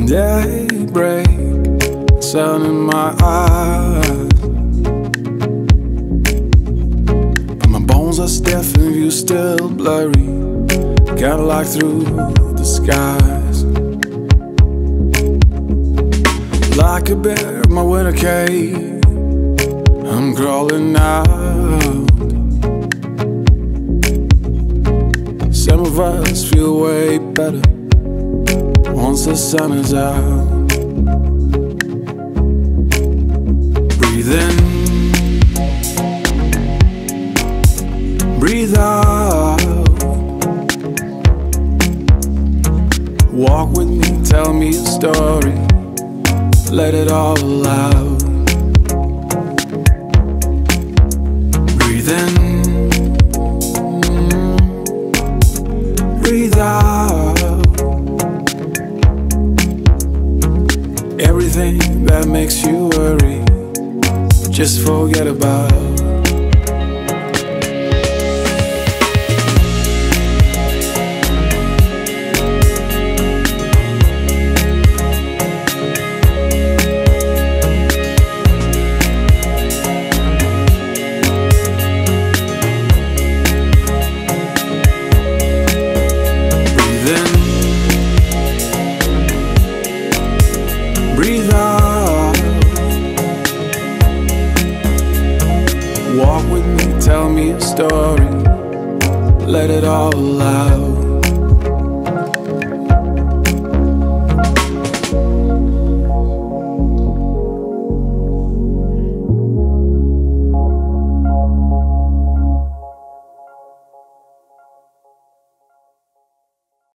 Daybreak, sun in my eyes, but my bones are stiff and view still blurry, kinda like through the skies. Like a bear in my winter cave, I'm crawling out. Some of us feel way better once the sun is out. Breathe in, breathe out. Walk with me, tell me a story, let it all out. Breathe in, breathe out. Everything that makes you worry, just forget about.